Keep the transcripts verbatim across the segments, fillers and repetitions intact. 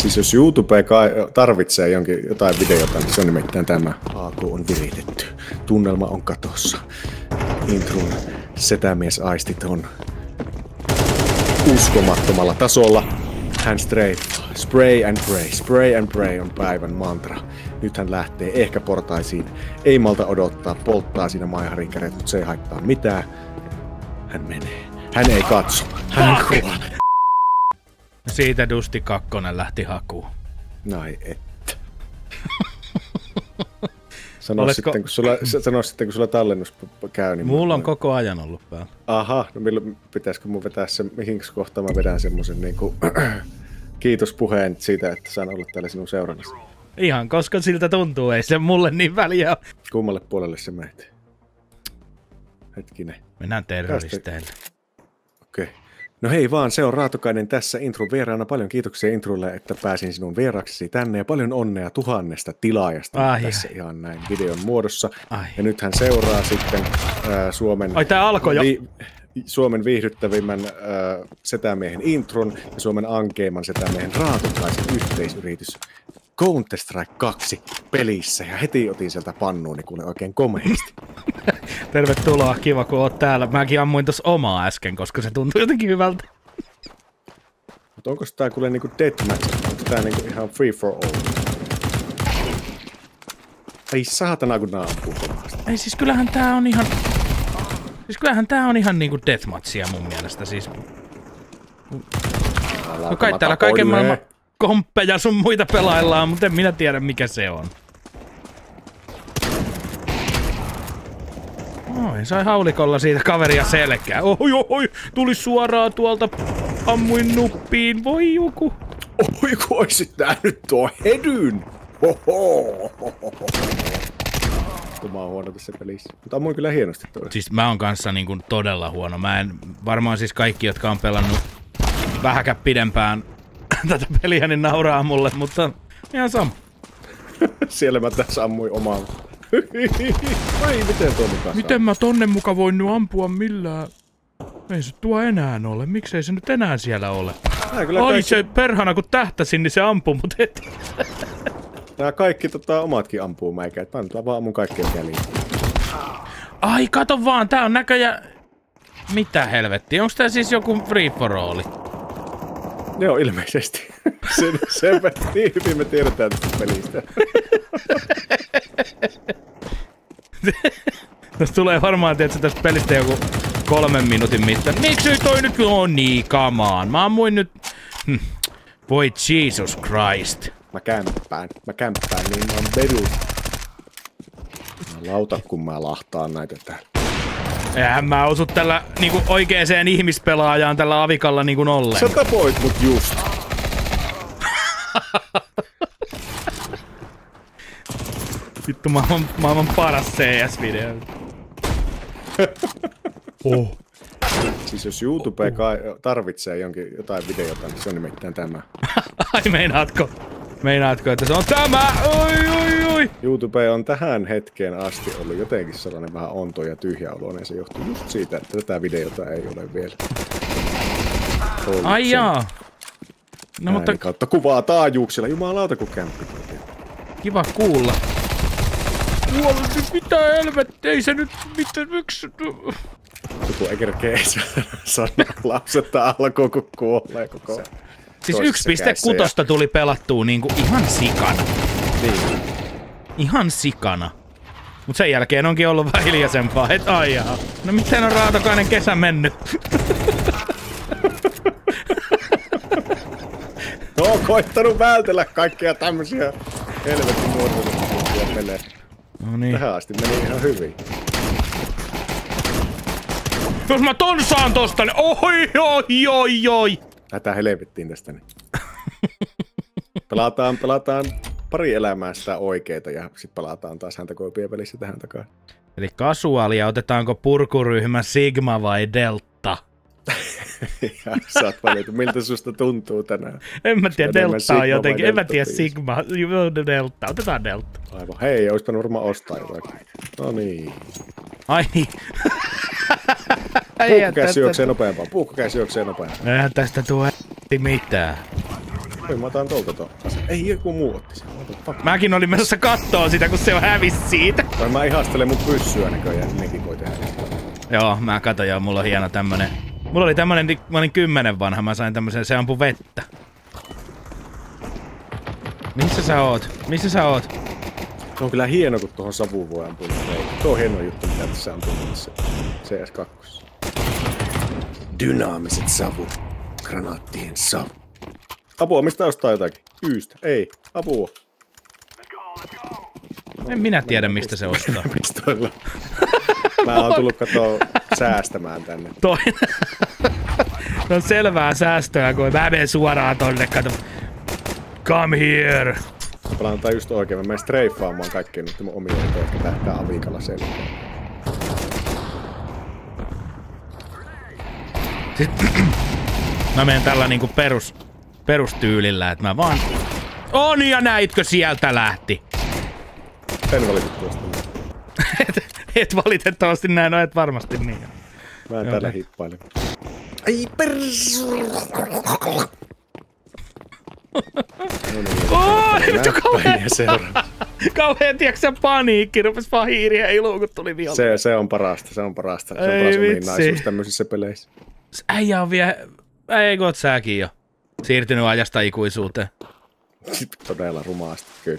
Siis jos YouTube tarvitsee jonkin jotain videota, niin se on nimittäin tämä. A K on viritetty. Tunnelma on katossa. Intrun setämiesaistit on uskomattomalla tasolla. Hän streifaa. Spray and pray. Spray and pray on päivän mantra. Nyt hän lähtee ehkä portaisiin. Ei malta odottaa. Polttaa siinä maiharinkäret, mutta se ei haittaa mitään. Hän menee. Hän ei katso. Hän kuolee. Siitä Dusti kakkonen lähti hakuun. Nai että. Sano, Oletko... sitten, kun sulla, sano sitten, kun sulla tallennus käy. Niin mulla on voin... koko ajan ollut päällä. Aha, no milloin pitäisikö mun vetää se, mihin kohtaa mä vedän semmosen niinku kiitospuheen siitä, että saan olla täällä sinun seurannassa. Ihan koska siltä tuntuu, ei se mulle niin väliä. Kummalle puolelle se meitä? Hetkinen. Mennään terroristeille. Okei. Okay. No hei vaan, se on Raatokainen tässä Intron vieraana. Paljon kiitoksia Intrulle, että pääsin sinun vieraksesi tänne ja paljon onnea tuhannesta tilaajasta ai tässä ai. Ihan näin videon muodossa. Ai. Ja nyt hän seuraa sitten äh, Suomen, ai, tää alkoi jo. Vi, Suomen viihdyttävimmän äh, setämiehen Intron ja Suomen ankeimman setämiehen Raatokaisen yhteisyritys Counter-Strike kaksi pelissä ja heti otin sieltä pannuuni kuule oikein komeasti. Tervetuloa, kiva kun oot täällä. Mäkin ammuin tossa omaa äsken, koska se tuntui jotenkin hyvältä. Mutta onko tää kuule niinku deathmatch? Onko tää niinku ihan free for all? Ei saatana kun nää ampuu kovasti. Ei siis kyllähän tää on ihan... Siis kyllähän tää on ihan niinku deathmatchia mun mielestä siis. No kai täällä kaiken maailman komppeja sun muita pelaillaan, mutta en minä tiedä mikä se on. Oi, sai haulikolla siitä kaveria selkää. Oi, oi, tuli suoraan tuolta. Ammuin nuppiin. Voi joku. Oi, kun oisit nähnyt tuo hedyn. Hoho. Mä oon huono tässä pelissä. Mutta ammuin kyllä hienosti tuo. Siis mä oon kanssa niinku todella huono. Mä en, varmaan siis kaikki, jotka on pelannut vähäkään pidempään tätä peliä, niin nauraa mulle, mutta ihan sama. Siellä mä tässä ammuin omaa. Ai, miten tuo mukaan miten mä tonne muka voin nyt ampua millään? Ei se tuo enää ole. Miksei se nyt enää siellä ole? Ai kaikki... se perhana kun tähtäsin, niin se ampuu mut heti. Nää kaikki tota, omatkin ampuu mäikä. Et mä nyt vaan ammun kaikkien väliin. Ai kato vaan, tää on näköjään... Mitä helvettiä? Onks tää siis joku free for all? Joo, ilmeisesti. Se, se niin hyvin me tiedetään tästä pelistä. Tästä tulee varmaan, tietysti tästä pelistä joku kolmen minuutin mittaan. Miksi toi nyt on niin kamaan? Mä ammuin nyt... Hm. Voi Jesus Christ. Mä kämppään. Mä kämppään, niin mä oon vedu. Mä lauta, kun mä lahtaan näitä täällä. Eihän mä osu tällä niinku oikeeseen ihmispelaajaan tällä avikalla niinku ollen. Sä tapoit mut just. Vittu maailman, maailman paras C S-video. Oh. Siis jos YouTube oh. tarvitsee jonkin jotain videota, niin se on nimittäin tämä. Ai meinaatko? Meinaatko, että se on tämä? Oi, oi, oi! YouTube on tähän hetkeen asti ollut jotenkin sellainen vähän onto ja tyhjä oloinen, ja se johtuu just siitä, että tätä videota ei ole vielä. Ollut ai jaa. No mutta... kautta kuvaa taajuuksilla. Jumalauta kun kämppi. Kiva kuulla. Kuolisi mitä helvettiä, ei se nyt mitä miksi... Joku ei kerkeä sanoa lausetta alkoon, kun kuolee koko... Siis yksi pilkku kuusi ja... tuli pelattua niinku ihan sikana. Niin. Ihan sikana. Mut sen jälkeen onkin ollut vähän hiljaisempaa, et aijaa. No miten on Raatokainen kesä mennyt? No oon koittanut vältellä kaikkia tämmösiä helvetin muotoisia pelejä. No niin. Tähän asti meni ihan hyvin. Jos mä ton saan tosta, niin oi oi oi oi! Lähdetään helvettiin tästä niin. Pelataan, pelataan pari elämää sitä oikeeta ja sit pelataan taas häntä koipien pelissä tähän takaa. Eli kasuaalia, otetaanko purkuryhmä Sigma vai Delta? Ja sä oot valittu, miltä susta tuntuu tänään? En mä tiedä, Delta on jotenkin, en mä tiedä Sigma, Delta, otetaan Delta. Aivan, hei, oispa varmaan ostaa jotakin. No niin. Ai niin. Puukkokäsi juoksee nopeampaa, puukkokäsi juoksee nopeampaa. Eihän tästä tule mitään. Oi, mä otan tolta tuon. Ei joku muu otti sen. Mäkin olin menossa kattoo sitä, kun se on hävisi siitä. Tai mä ihastelen mun pyssyä näköjään, nekin voi tehdä. Joo, mä katon joo, mulla on hieno tämmönen. Mulla oli tämmönen, mä olin kymmenen vanha, mä sain tämmösen, se ampui vettä. Missä sä oot? Missä sä oot? Se on kyllä hieno, kun tuohon savuun voi ampua. Tuo on hieno juttu, mitä tässä on tullut tässä C S kaksi. Dynaamiset savu. Granaattien savu. Apua, mistä ostaa jotakin? Yystä. Ei. Apua. En minä tiedä, mistä se ostaa. Pistoilla. Mä oon tullut katsoa säästämään tänne. Toinen. No selvää säästöä, kun mä menen suoraan tonne, kato. Come here! Mä pelaan just oikein. Mä menen streifaamaan kaikkien nyt mun omia eteen, jotka tähtää avikalla selkeä. Sitten mä menen tällä niinku perus, perustyylillä, että mä vaan... On ja näitkö sieltä lähti? En valitettavasti. et, et valitettavasti näin, no et varmasti niin. Mä en täällä hippailen. Ai pers... No niin, oh, nyt on kauhean... seuraava. Kauhean, tiiäksä, paniikki, rupes vaan hiiriä iluun, kun tuli vihollinen. Se, se on parasta, se on parasta. Se on ei paras vitsi. ominaisuus tämmöisissä peleissä. Äijä on vielä... Ei kun säkin jo. Siirtynyt ajasta ikuisuuteen. Todella rumaasti, kyllä.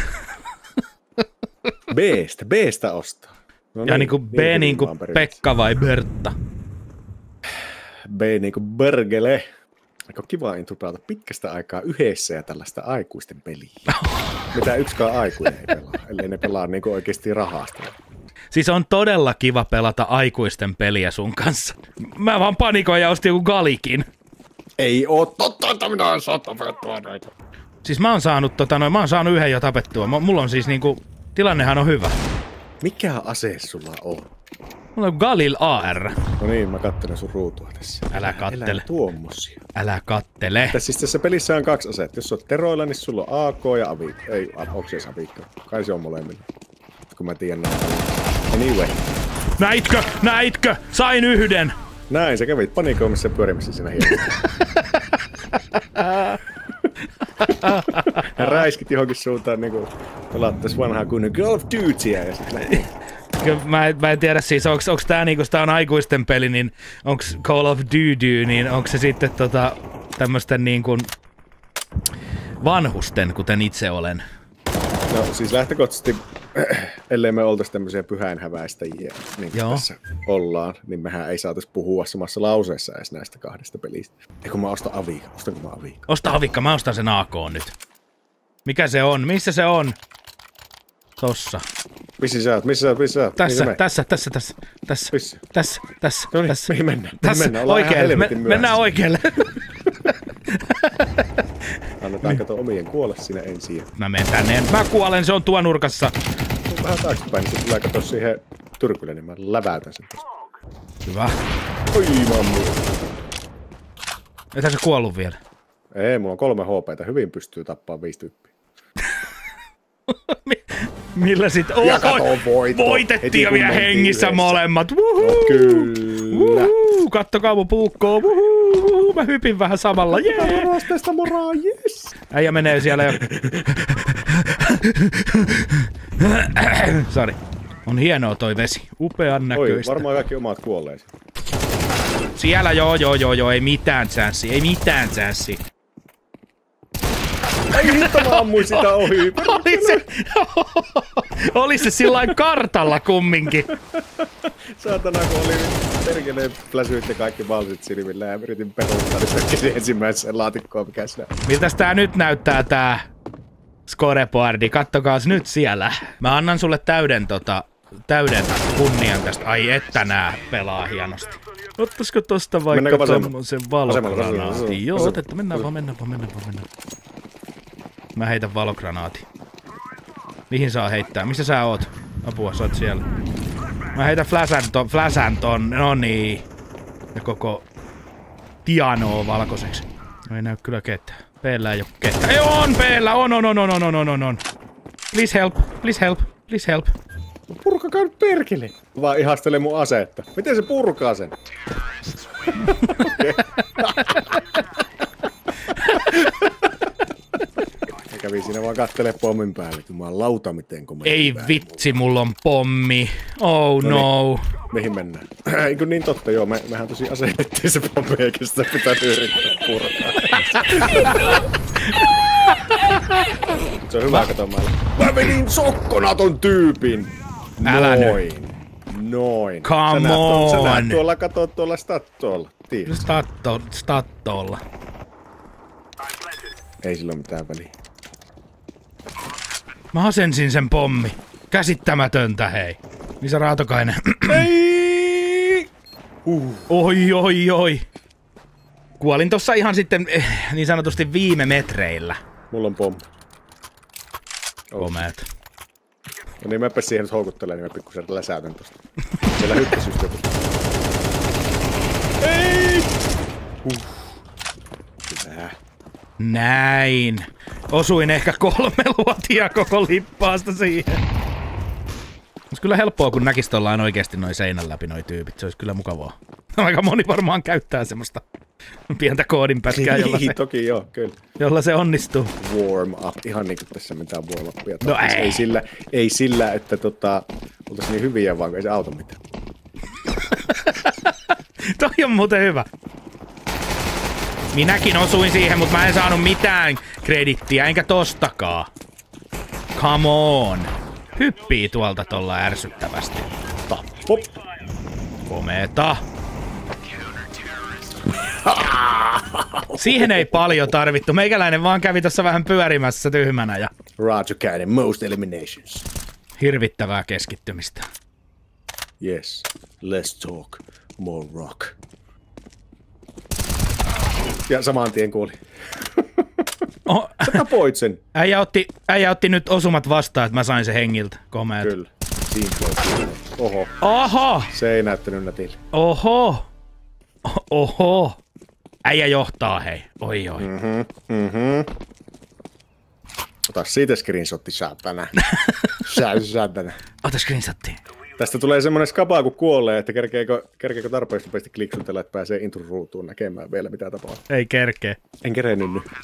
B:stä, B:stä ostaa. No ja niin, niinku B niin niinku Pekka vai Bertta? B niinku Bergele. Aika kiva intro pelata pitkästä aikaa yhdessä ja tällaista aikuisten peliä. Mitä yksikään aikuinen ei pelaa, ellei ne pelaa niinku oikeesti rahasta. Siis on todella kiva pelata aikuisten peliä sun kanssa. Mä vaan panikoin ja ostin joku Galikin. Ei oo totta, että minä en saa tapettua näitä. Siis mä oon saanut tota noin, mä oon saanut yhden jo tapettua. M- mulla on siis niinku, tilannehan on hyvä. Mikä ase sulla on? Mulla on Galil A R. No niin, mä kattelen sun ruutua tässä. Älä kattele. Elä tuommosia. Älä kattele. Tässä siis tässä pelissä on kaksi asetta. Jos oot teroilla, niin sulla on A K ja avikko. Ei, onko se avikko? Kai se on molemmilla. Kun mä tiedän näin. Anyway. Näitkö? Näitkö? Sain yhden! Näin, sä kävit panikoimissa ja pyörimässä siinä hienossa. Hän räiskit johonkin suuntaan niinku pelattais vanhaa kunnon Call of Dutyä ja sit lähti. Mä, mä en tiedä siis, onks, onks tää niinku, tää on aikuisten peli, niin onks Call of Duty, niin onks se sitten tota tämmösten niinkun vanhusten, kuten itse olen. No siis lähtökohtaisesti, ellei me oltais tämmösiä pyhäinhäväistäjiä, niin kuin tässä ollaan, niin mehän ei saatais puhua samassa lauseessa edes näistä kahdesta pelistä. Eikö mä ostan Aviika? Ostanko mä Aviika? Osta Avikka, mä ostan sen A K nyt. Mikä se on? Missä se on? Tossa. Missä sä oot? Missä sä oot? Missä sä oot? Tässä, tässä, tässä, tässä, tässä, Missä? tässä, tässä, No niin, tässä. mihin mennään? Tässä, mennään. Ollaan oikealle, me, mennään oikealle. Annetaanko tuon omien kuolla siinä ensin? Mä menen tänne, mä kuolen, se on tuo nurkassa. Vähän taaksepäin, niin se tulee kato siihen tyrkylle, niin mä läväytän sen tosta. Hyvä. Oi mammu. Ethän se kuollut vielä. Ei, mulla on kolme H P:tä. Hyvin pystyy tappaa viisi tyyppiä. Millä sit? Oh, ja kato voitto. Voitettiin jo vielä hengissä yhdessä. molemmat. Wuhuu. No, kyllä. Wuhuu. Kattokaa mun puukkoa. Wuhuu. Mä hypin vähän samalla. Jee. Rasteesta moraa, yes. Äijä menee siellä jo. Sori. On hienoa toi vesi. Upean näköistä. Oi, varmaan kaikki omat kuolleet. Siellä joo joo joo joo. Ei mitään chanssi. Ei mitään chanssi. Ei hitto, mä ammuin sitä ohi. Oli se, oli se sillain kartalla kumminkin. Saatana, kun oli perkeleen fläsyit ja kaikki valsit silmillä ja yritin peruuttaa, niin sökkisin ensimmäiseen laatikkoon, mikä sinä. Miltäs tää nyt näyttää tää scoreboardi? Kattokaas nyt siellä. Mä annan sulle täyden tota, täyden kunnian tästä. Ai että nää pelaa hienosti. Ottaisiko tosta vaikka tommosen valogranaatin? Joo, otetta. Mennään vaan, mennään vaan, mennään vaan, mennään. Mä heitän valogranaatin. Mihin saa heittää? Missä sä oot? Apua, sä oot siellä. Mä heitän fläsän ton, fläsän ton, no niin. Ja koko tianoo valkoiseksi. No ei näy kyllä ketään. P-llä ei oo ketään. Ei on P-llä! On, on, on, on, on, on, on, on. Please help, please help, please help. Purkakaa nyt perkele. Vaan ihastelee mun asetta. Miten se purkaa sen? kävi siinä vaan kattelee pommin päälle, kun mä oon lauta miten kun Ei vitsi, mulla on pommi. Oh no. no. Mihin mennään? Eikö niin totta, joo, me, mehän tosi asennettiin se pommi, eikä sitä pitänyt yrittää purkaa. Se on hyvä, kato mä. Mä vedin sokkona ton tyypin. Älä Noin. nyt. Noin. Come sä on. Näet, sä näet tuolla, kato tuolla stattolla. Statto, stattolla. Ei sillä ole mitään väliä. Mä asensin sen pommi. Käsittämätöntä, hei. Missä Raatokainen? Ei! Uh. Oi, oi, oi. Kuolin tossa ihan sitten eh, niin sanotusti viime metreillä. Mulla on pommi. Komeet. No niin, mäpä siihen nyt houkuttelen, niin mä pikkusen läsäytän tosta. Siellä hyppäs just joku. Ei! Huh. Hyvä. Näin. Osuin ehkä kolme luotia koko lippaasta siihen. Olisi kyllä helppoa, kun näkis tollaan oikeesti noin seinän läpi noi tyypit. Se olisi kyllä mukavaa. Aika moni varmaan käyttää semmoista pientä koodinpätkää, jolla se, toki joo, kyllä. Jolla se onnistuu. Warm up, ihan niinku tässä mitään warm upia. No ei. ei. Sillä, ei sillä, että tota, oltais niin hyviä vaan, kun ei se auta mitään. Toi on muuten hyvä. Minäkin osuin siihen, mutta mä en saanut mitään kredittiä, enkä tostakaan. Come on. Hyppii tuolta tolla ärsyttävästi. Tappo. Komeeta. Siihen ei paljon tarvittu. Meikäläinen vaan kävi tossa vähän pyörimässä tyhmänä ja... Roger Cannon, most eliminations. Hirvittävää keskittymistä. Yes, let's talk more rock. Ja saman tien kuoli. Oh. Sä tapoit sen. Äijä otti, äijä otti nyt osumat vastaan, että mä sain sen hengiltä. Komeet. Kyllä. Siinä Oho. Oho! Se ei näyttänyt nätille. Oho! Oho! Äijä johtaa, hei. Oi oi. Mhm, mhm. Ota siitä screenshotti, saatana. Saatana. Ota screenshotti. Tästä tulee semmonen skapa, kun kuolee, että kerkeekö, kerkeekö tarpeeksi nopeasti kliksutella, että pääsee intro-ruutuun näkemään vielä mitä tapaa. Ei kerkee. En kerennyt nyt.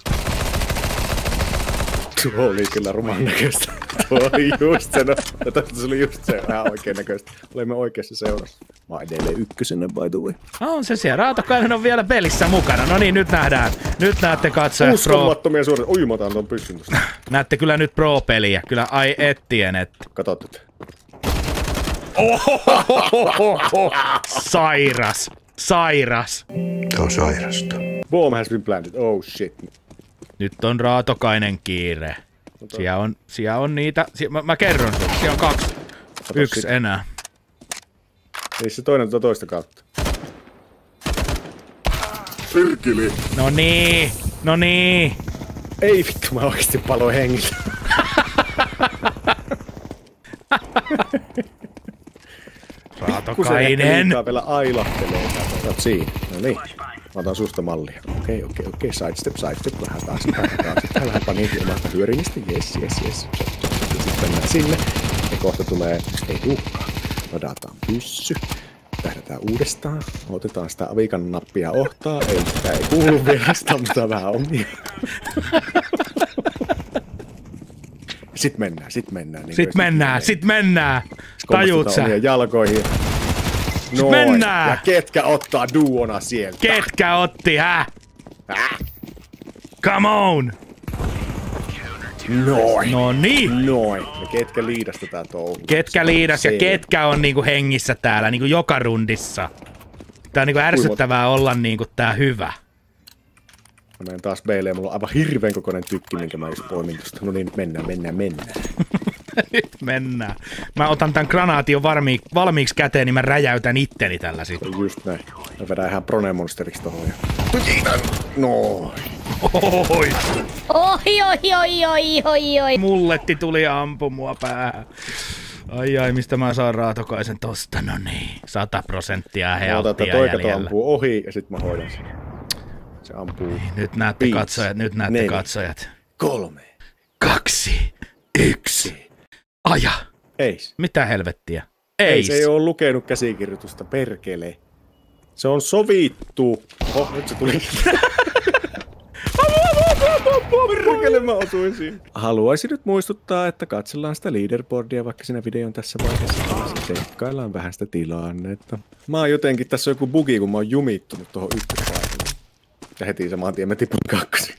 Tuo oli kyllä ruman näköistä. Tuo oli just se, no, se oli just se ihan oikein näköistä. Olemme oikeassa seurassa. Mä oon edelleen ykkösenä, by the way. On se siellä. Raatokainen on vielä pelissä mukana. No niin, nyt nähdään. Nyt näette katsojat pro... Uskomattomia suorituksia. Oi, mä otan ton pyssyn tosta. Näette kyllä nyt pro-peliä. Kyllä ai ettien, että... Katot nyt. Ohohohoho. Sairas. Sairas. Tää on sairasta. Bomb has been planted. Oh shit. Nyt on Raatokainen kiire. Siellä on, siellä on niitä... Sie mä, mä kerron sun. Siellä on kaksi. Kato Yksi sit. Enää. Ei se toinen tuota toista kautta. Perkele. No niin. No niin. Ei vittu, mä oikeesti paloin hengiltä. Raatokainen. vielä ailahtelee. Otat siinä. No niin. Mä otan susta mallia. Okei, okei, okei. Sidestep, sidestep. Vähän taas, vähän taas. Sitten vähän paniikin omasta hyöringistä. Jes, jes, jes. Sitten mennään sinne. Ja kohta tulee... Ei tuhkaa. Ladataan pyssy. Tähdätään uudestaan. Otetaan sitä avikan nappia ohtaa. Ei, sitä ei kuulu vielä sitä, mutta vähän omia. Sitten mennään, sit mennään. Niin sit mennään, sit mennään. Tajuut sä? Jalkoihin. Noin. Mennään. Ja ketkä ottaa duona sieltä? Ketkä otti, hä? Häh? Come on! Noin. No niin. Noin. Ja ketkä liidasta tää touhu? Ketkä liidas ja ketkä on niinku hengissä täällä niinku joka rundissa. Tää on niinku ärsyttävää olla niinku tää hyvä. Mä menen taas B:lle ja mulla on aivan hirveän kokoinen tykki, minkä mä just poimin tosta. No niin, mennään, mennään, mennään. Nyt mennään. Mä otan tän granaatin jo valmi valmiiksi käteen, niin mä räjäytän itteni tällä sit. Just näin. Mä vedän ihan Prone-monsteriksi tohon ja... Noin. Oi. Oi, oi, oi, oi, oi, oi. Mulletti tuli ja ampui mua päähän. Ai ai, mistä mä saan Raatokaisen tosta? No niin, sata prosenttia healttia jäljellä. Toi ampuu ohi ja sit mä hoidan sen. Se ampuu. Nyt näette Viisi, katsojat, nyt näette neljä, katsojat. Kolme. Kaksi. Yksi. Aja. Eis. Mitä helvettiä? Ei, Eis. se ei oo lukenut käsikirjoitusta, perkele. Se on sovittu. Oh, nyt se tuli. Perkele, mä osuin siinä. Haluaisin nyt muistuttaa, että katsellaan sitä leaderboardia vaikka siinä videon tässä vaiheessa. Tsekkaillaan vähän sitä tilannetta. Mä oon jotenkin, tässä on joku bugi, kun mä oon jumittunut tuohon ykköspaikalle. Ja heti samaan tien mä tipun kakkosin.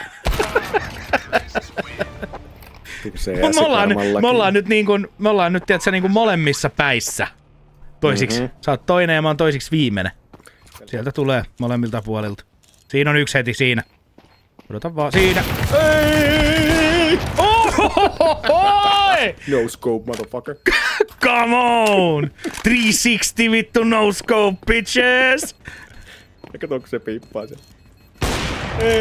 me, ollaan, me ollaan nyt niin kuin, me ollaan nyt tiedätkö, niin kuin molemmissa päissä. Toisiksi. Mm-hmm. Sä oot toinen ja mä oon toisiksi viimeinen. Sieltä tulee molemmilta puolilta. Siinä on yksi heti siinä. Odota vaan siinä. Ei! Ohohohoi! No scope, motherfucker. Come on! kolmesataakahdeksankymmentä vittu no scope, bitches! Ja kato, kun se piippaa sen. Ei.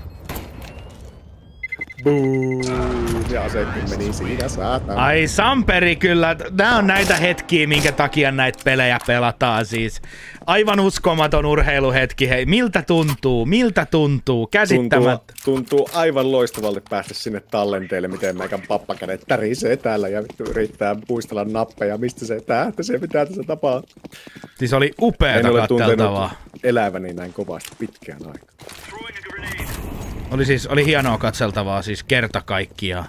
Boom! Ja asekin meni siinä, saatana. Ai Samperi kyllä, nää on näitä hetkiä, minkä takia näitä pelejä pelataan siis. Aivan uskomaton urheiluhetki, hei. Miltä tuntuu? Miltä tuntuu? Käsittämättä. Tuntuu, tuntuu aivan loistavalle päästä sinne tallenteelle, miten meikän pappakädet tärisee täällä ja yrittää muistella nappeja, mistä se tähtä, se mitä tässä tapahtuu. Siis oli upeata katseltavaa. Eläväni näin kovasti pitkään aikaan. Oli siis, oli hienoa katseltavaa siis kerta kaikkiaan.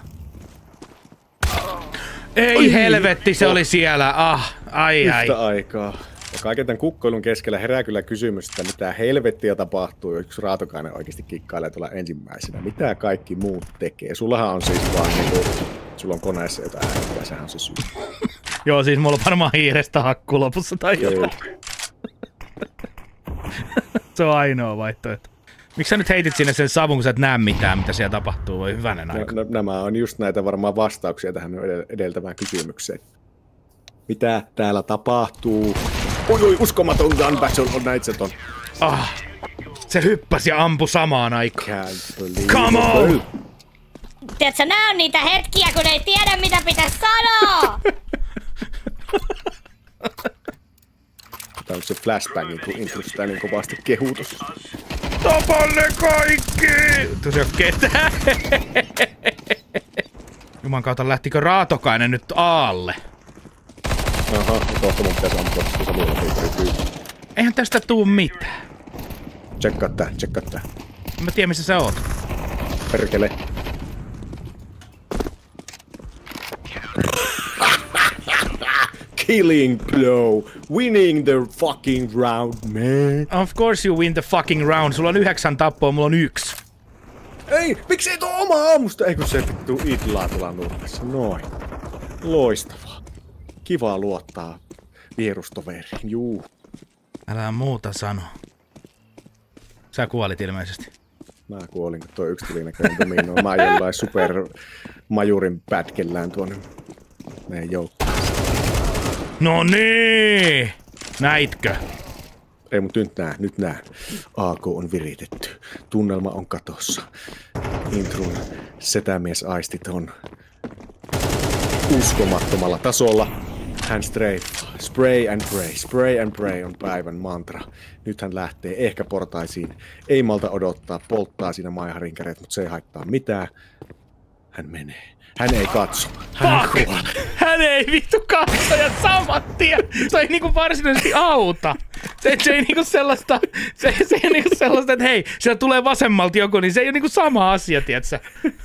Ei Oi, helvetti, se oh. oli siellä. Ah, ai Yhtä ai. Yhtä aikaa. Ja kaiken tämän kukkoilun keskellä herää kyllä kysymys, että mitä helvettiä tapahtuu, jos Raatokainen oikeasti kikkailee tuolla ensimmäisenä. Mitä kaikki muut tekee? Sullahan on siis vaan niinku, sulla on koneessa jotain ääniä, sehän on se syy. Joo, siis mulla on varmaan hiirestä hakku lopussa tai jotain. Se on ainoa vaihtoehto. Miksi sä nyt heitit sinne sen savun, kun sä et näe mitään, mitä siellä tapahtuu? Voi hyvänen aika. No, nämä on just näitä varmaan vastauksia tähän edeltävään kysymykseen. Mitä täällä tapahtuu? Oi, oi, uskomaton gun battle on näitseton. Ah, se hyppäsi ja ampui samaan aikaan. Come on! Tiedätkö, nää on niitä hetkiä, kun ei tiedä, mitä pitäisi sanoa! Tää on se flashbangin, kun intro sitä niin kovasti kehutus. Tapa ne kaikki! Tuossa ei oo ketään. Juman kautta, lähtikö Raatokainen nyt aalle? Aha, kohta mun pitäis ampua, kun se luulla tyyppi. Eihän tästä tuu mitään. Tsekkaa tää, tsekkaa tää. Mä tiedän, missä sä oot. Perkele. Killing blow. Winning the fucking round, man. Of course you win the fucking round. Sulla on yhdeksän tappoa, mulla on yksi. Ei, miksi ei tuo oma aamusta? Ei kun se vittu idlaa tuolla nurkassa. Noin. Loistavaa. Kivaa luottaa vierustoveriin, juu. Älä muuta sano. Sä kuolit ilmeisesti. Mä kuolin, kun toi yksi tuli näköinen domino. Mä jollain super majurin pätkellään tuonne meidän joukkoon. No niin! Näitkö? Ei, mut nyt nää, nyt nää. A K on viritetty. Tunnelma on katossa. Intrun setämiesaistit on uskomattomalla tasolla. Hän strafe. Spray and pray. Spray and pray on päivän mantra. Nyt hän lähtee ehkä portaisiin. Ei malta odottaa. Polttaa siinä maiharinkäret, mutta se ei haittaa mitään. Hän menee. Hän ei katso. Hän Fuck! Hän ei vittu katso ja saman tien. Se ei niinku varsinaisesti auta. Se, se ei niinku sellaista, se, se ei niinku sellaista, että hei, siellä tulee vasemmalta joku, niin se ei ole niinku sama asia, tietsä.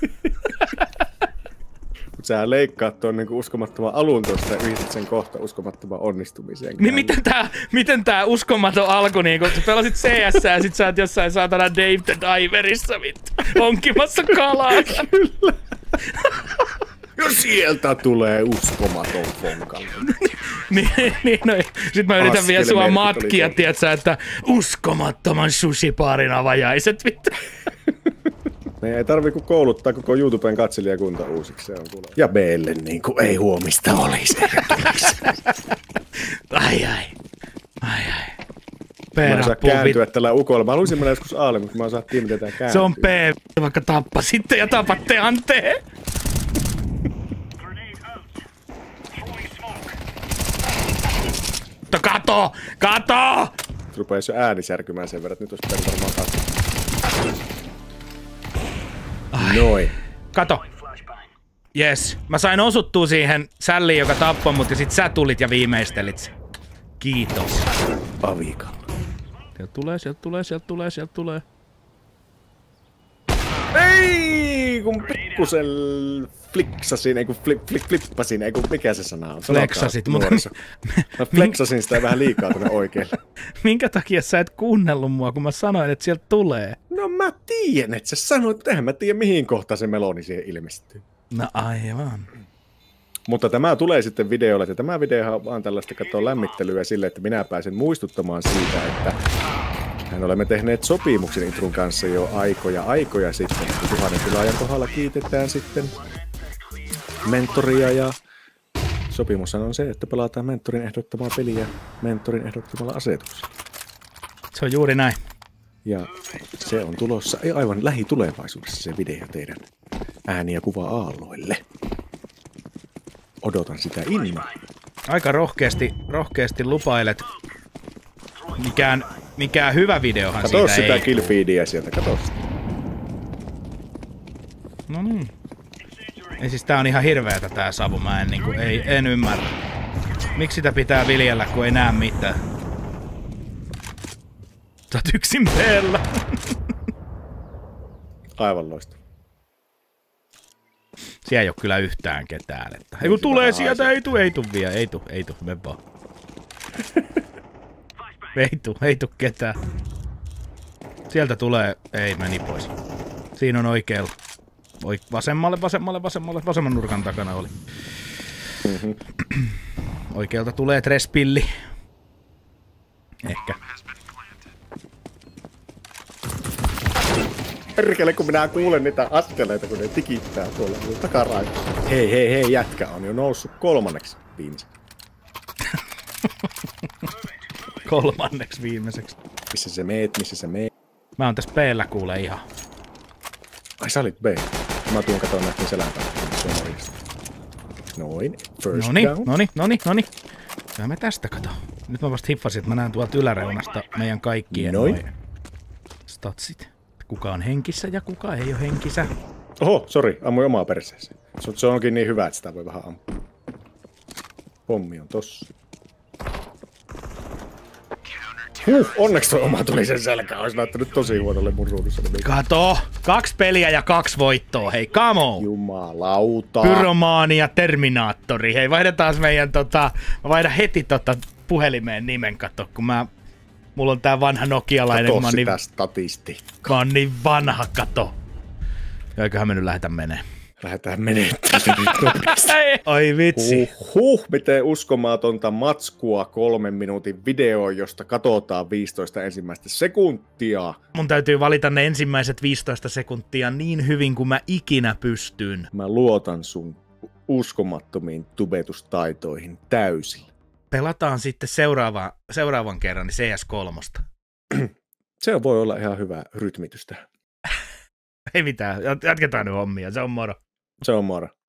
Mut sähän leikkaat tuon niinku uskomattoman alun tuosta ja yhdistät sen kohta uskomattoman onnistumiseen. Niin miten tää, miten tää uskomaton alkoi niinku, sä pelasit C S ja sit sä oot jossain saatana Dave the Diverissa vittu, onkimassa kalaa. Kyllä. Ja sieltä tulee uskomaton fonkalle. niin, niin, no, sit mä yritän vielä sua matkia, tietsä, että uskomattoman sushi-paarin avajaiset vittu. Ne ei tarvii kun kouluttaa koko YouTuben katselijakunta uusiksi, se on kuule. Ja Belle niinku ei huomista olisi eikä tulisi. ai ai, ai ai. Mä en saa kääntyä tällä ukolla. Mä haluaisin mennä joskus aalle, mutta mä en saa tiedä, miten tää kääntyy. Se on P, vaikka tappasitte ja tapatte Anteen. Kato! Kato! Rupeis jo ääni särkymään sen verran, että nyt olisi pitänyt varmaan katsoa. Noin. Kato. Yes. Mä sain osuttua siihen sälliin, joka tappoi mut, ja sit sä tulit ja viimeistelit sen. Kiitos. Avika. Sieltä tulee, sieltä tulee, sieltä tulee, sieltä tulee. Ei, kun pikkusen fliksasin, ei kun flip, flip, flippasin, ei kun mikä se sana on. Flexasit, mutta... Mä flexasin sitä vähän liikaa tuonne oikealle. Minkä takia sä et kuunnellut mua, kun mä sanoin, että sieltä tulee? No mä tiedän, että sä sanoit, että eihän mä tiedä mihin kohtaan se meloni siihen ilmestyy. No aivan. Mutta tämä tulee sitten videolle, että tämä video on vaan tällaista katsoa lämmittelyä sille, että minä pääsen muistuttamaan siitä, että hän olemme tehneet sopimuksen Intrun kanssa jo aikoja aikoja sitten. Tuhannen tilaajan kohdalla kiitetään sitten mentoria ja sopimushan on se, että pelataan mentorin ehdottamaa peliä mentorin ehdottamalla asetuksella. Se on juuri näin. Ja se on tulossa ei aivan lähitulevaisuudessa se video teidän ääni- ja kuva-aalloille. Odotan sitä innolla. Aika rohkeasti, rohkeasti lupailet. Mikään, mikään hyvä videohan kato siitä sitä ei. killfeedia sieltä, kato sitä. No niin. Ei siis tää on ihan hirveetä tää savu, mä en, niinku, ei, en ymmärrä. Miksi sitä pitää viljellä, kun ei näe mitään? Sä oot yksin peellä. Aivan loistava. Siellä ei oo kyllä yhtään ketään. Että... Ei kun tulee sieltä, ei tuu, ei tuu vielä, ei tuu, ei tuu, me vaan. Ei tuu, ei tuu ketään. Sieltä tulee, ei meni pois. Siinä on oikealla. Oi, vasemmalle, vasemmalle, vasemmalle, vasemman nurkan takana oli. Mm-hmm. Oikealta tulee trespilli. Ehkä. Perkele, kun minä kuulen niitä askeleita, kun ne tikittää tuolla takaraitossa. Hei, hei, hei, jätkä on jo noussut kolmanneksi viimeiseksi. Kolmanneksi viimeiseksi. Missä sä meet, missä sä meet? Mä oon tässä B:llä kuule ihan. Ai sä olit B. Mä tuun katoa nähtiin selän päälle. Noin, first Noni, down. noni, noni, noni. Kyllä me tästä kato. Nyt mä vasta hiffasin, että mä näen tuolta yläreunasta meidän kaikkien Noin. noin statsit. Kuka on henkissä ja kuka ei ole henkissä. Oho, sori, ammuin omaa perseeseen. Se, se onkin niin hyvä, että sitä voi vähän ampua. Pommi on tossa. Huh, onneksi toi oma tuli sen selkään. Olisi näyttänyt tosi huonolle mun ruudussa. Kato! Kaksi peliä ja kaksi voittoa, hei, come on! Jumalauta. Pyromaani ja Terminaattori. Hei, vaihdetaan meidän tota... Mä vaihdan heti tota puhelimeen nimen, kato, kun mä... Mulla on tää vanha nokialainen. Kato mä sitä niin, statistiikkaa. mä oon niin vanha, kato. Ja eiköhän me nyt lähdetä menee. Lähdetään menemään nyt nopeasti. Ai vitsi. Huh, huh, miten uskomatonta matskua kolmen minuutin video, josta katsotaan viisitoista ensimmäistä sekuntia. Mun täytyy valita ne ensimmäiset viisitoista sekuntia niin hyvin kuin mä ikinä pystyn. Mä luotan sun uskomattomiin tubetustaitoihin täysin. Pelataan sitten seuraava, seuraavan kerran niin C S kolme. Se voi olla ihan hyvä rytmitystä. Ei mitään, jatketaan nyt hommia, se on moro. Se on moro.